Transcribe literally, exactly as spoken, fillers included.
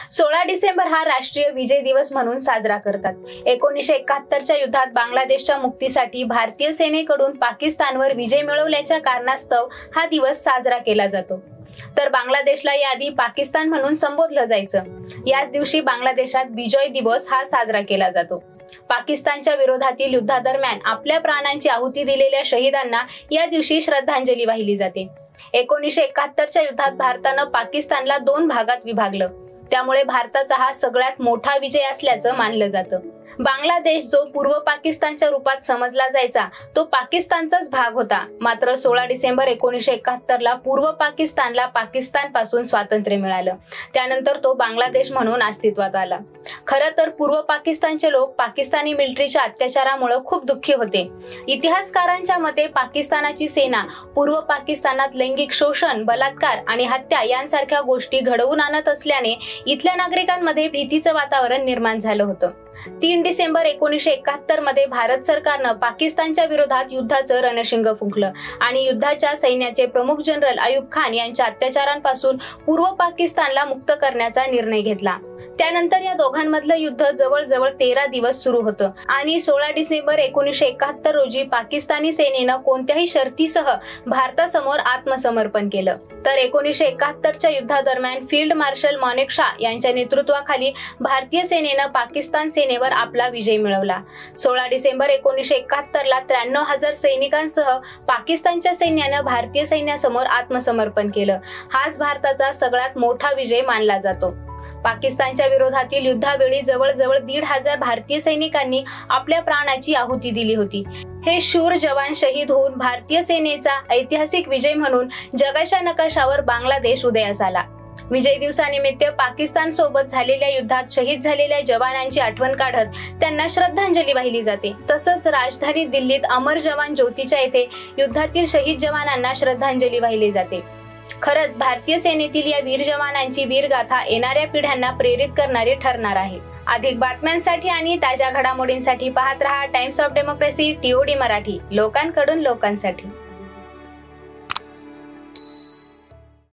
सोळा डिसेंबर हा राष्ट्रीय विजय दिवस म्हणून साजरा करतात। एकोणीसशे एकाहत्तरच्या युद्धात बांगलादेशच्या मुक्तीसाठी भारतीय सेनेकडून पाकिस्तानवर विजय मिळवल्याच्या कारणास्तव हा दिवस साजरा केला जातो। तर बांगलादेशला याआधी पाकिस्तान म्हणून संबोधलं जायचं। याच दिवशी बांगलादेशात बिजॉय दिवस हा साजरा केला जातो। पाकिस्तानच्या विरोधातील युद्धादरम्यान आपल्या प्राणांची आहुती दिलेल्या शहीदांना या दिवशी श्रद्धांजली वाहिली जाते। एकोणीसशे एकाहत्तरच्या युद्धात भारतानं पाकिस्तानला दोन भागात विभागलं, त्यामुळे भारताचा हा सगळ्यात मोठा विजय असल्याचं मानलं जातं। बांगलादेश जो पूर्व पाकिस्तानच्या रूपात समजला जायचा तो पाकिस्तानचाच भाग होता। मात्र सोळा डिसेंबर एकोणीसशे एकाहत्तर ला पूर्व पाकिस्तानला पाकिस्तान पासून स्वातंत्र्य मिळालं। त्यानंतर तो बांगलादेश म्हणून अस्तित्वात आला। खरं तर पूर्व पाकिस्तानचे लोक पाकिस्तानी मिलिटरीच्या अत्याचारामुळे खूप दुःखी होते। इतिहासकारांच्या मते पाकिस्तानाची सेना पूर्व पाकिस्तानात लैंगिक शोषण, बलात्कार आणि हत्या यांसारख्या गोष्टी घडवून आणत असल्याने इथल्या नागरिकांमध्ये भीतीचं वातावरण निर्माण झालं होतं। तीन डिसेंबर एकोणीसशे एकाहत्तर मध्ये भारत सरकारनं पाकिस्तानच्या विरोधात युद्धाचं रणशिंग फुंकलं आणि युद्धाच्या सैन्याचे प्रमुख जनरल अयूब खान यांच्या अत्याचारांपासून पूर्व पाकिस्तानला मुक्त करण्याचा निर्णय घेतला। त्यानंतर या दोघांमधलं युद्ध जवळजवळ तेरा दिवस सुरू होतं आणि सोळा डिसेंबर एकोणीसशे एकाहत्तर रोजी पाकिस्तानी सेनेनं कोणत्याही शर्तीसह भारतासमोर आत्मसमर्पण केलं। तर एकोणीसशे एकाहत्तरच्या युद्धादरम्यान फील्ड मार्शल मानेकशॉ यांच्या नेतृत्वाखाली भारतीय सेनेनं पाकिस्तान सेनेवर आपला विजय मिळवला। सोळा डिसेंबर एकोणीसशे एकाहत्तर ला त्र्याण्णव हजार सैनिकांसह पाकिस्तानच्या सैन्यानं भारतीय सैन्यासमोर आत्मसमर्पण केलं। हाच भारताचा सगळ्यात मोठा विजय मानला जातो। पाकिस्तानच्या विरोधातील युद्धावेळी जवळजवळ दीड हजार भारतीय सैनिकांनी आपल्या प्राणाची आहुती दिली होती। हे शूर जवान शहीद होऊन भारतीय सेनेचा ऐतिहासिक विजय म्हणून जगाच्या नकाशावर बांगलादेश उदयास आला। विजय दिवसानिमित्त पाकिस्तान सोबत झालेल्या युद्धात शहीद झालेल्या जवानांची आठवण काढत त्यांना श्रद्धांजली वाहिली जाते। तसंच राजधानी दिल्लीत अमर जवान ज्योतीच्या येथे युद्धातील शहीद जवानांना श्रद्धांजली वाहिली जाते। खरंच भारतीय सेनेतील या वीर जवानांची वीरगाथा येणाऱ्या पिढ्यांना प्रेरित करणारी ठरणार आहे। अधिक बातम्यांसाठी आणि ताज्या घडामोडींसाठी पाहत रहा Times of Democracy TOD Marathi, लोकांकडून लोकांसाठी।